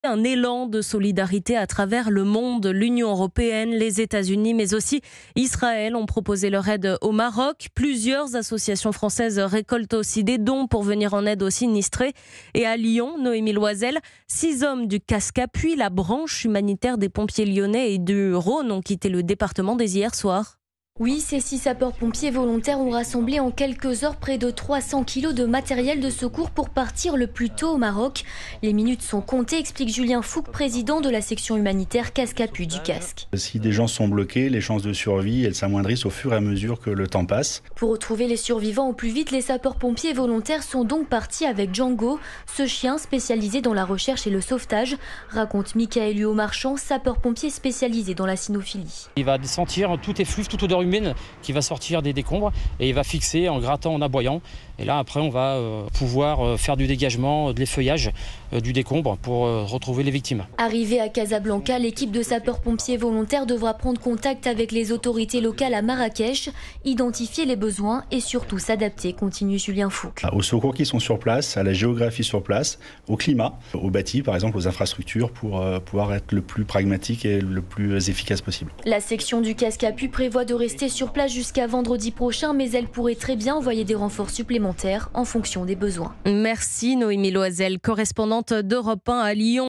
Un élan de solidarité à travers le monde. L'Union européenne, les États-Unis, mais aussi Israël ont proposé leur aide au Maroc. Plusieurs associations françaises récoltent aussi des dons pour venir en aide aux sinistrés. Et à Lyon, Noémie Loisel, 6 hommes du casque appui, la branche humanitaire des pompiers lyonnais et du Rhône, ont quitté le département dès hier soir. Oui, ces 6 sapeurs-pompiers volontaires ont rassemblé en quelques heures près de 300 kilos de matériel de secours pour partir le plus tôt au Maroc. Les minutes sont comptées, explique Julien Fouque, président de la section humanitaire Casque-Appui du casque. Si des gens sont bloqués, les chances de survie, elles s'amoindrissent au fur et à mesure que le temps passe. Pour retrouver les survivants au plus vite, les sapeurs-pompiers volontaires sont donc partis avec Django, ce chien spécialisé dans la recherche et le sauvetage, raconte Michael Huot-Marchand, sapeur-pompier spécialisé dans la cynophilie. Il va sentir tout effluve, toute odeur humaine qui va sortir des décombres et il va fixer en grattant, en aboyant. Et là, après, on va pouvoir faire du dégagement, de l'effeuillage du décombre pour retrouver les victimes. Arrivée à Casablanca, l'équipe de sapeurs-pompiers volontaires devra prendre contact avec les autorités locales à Marrakech, identifier les besoins et surtout s'adapter, continue Julien Fouque. Aux secours qui sont sur place, à la géographie sur place, au climat, au bâti, par exemple, aux infrastructures, pour pouvoir être le plus pragmatique et le plus efficace possible. La section du casque-appui prévoit de rester sur place jusqu'à vendredi prochain, mais elle pourrait très bien envoyer des renforts supplémentaires en fonction des besoins. Merci Noémie Loisel, correspondante d'Europe 1 à Lyon.